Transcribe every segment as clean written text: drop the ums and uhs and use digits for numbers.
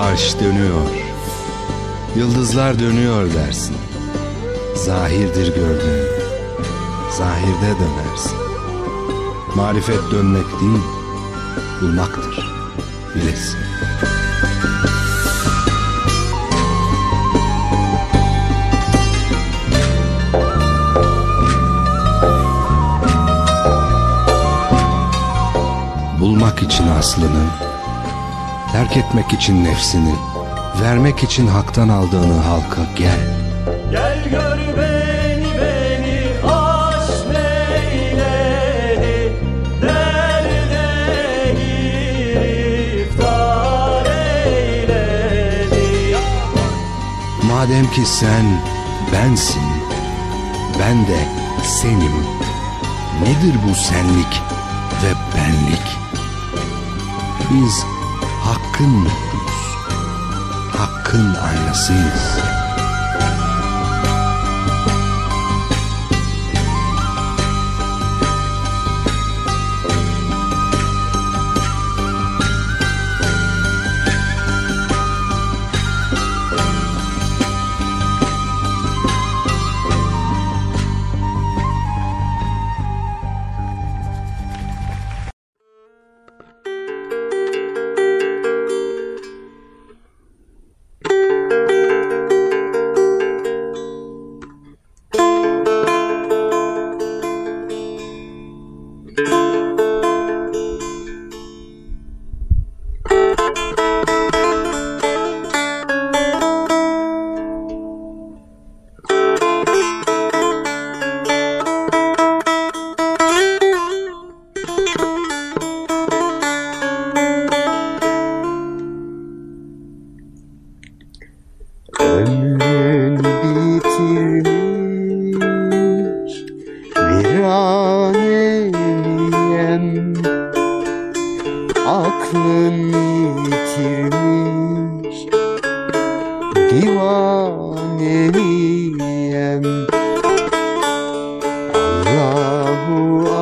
arş dönüyor, yıldızlar dönüyor dersin. Zahirdir gördüğün, zahirde dönersin. Marifet dönmek değil, bulmaktır, bilesin. Bulmak için aslını, terk etmek için nefsini, vermek için haktan aldığını halka gel. Gel gör beni aşk neyledi, derde giriftar eyledi. Madem ki sen bensin, ben de senim, nedir bu senlik ve benlik? Biz hakkın nuruyuz, hakkın aynasıyız. Ömrün bitirmiş, viraneyim, aklın yitirmiş, divaneyim. Allahu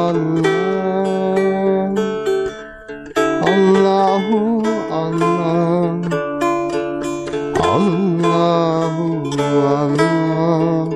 Allah, Allahu Allah, Allahu Allah.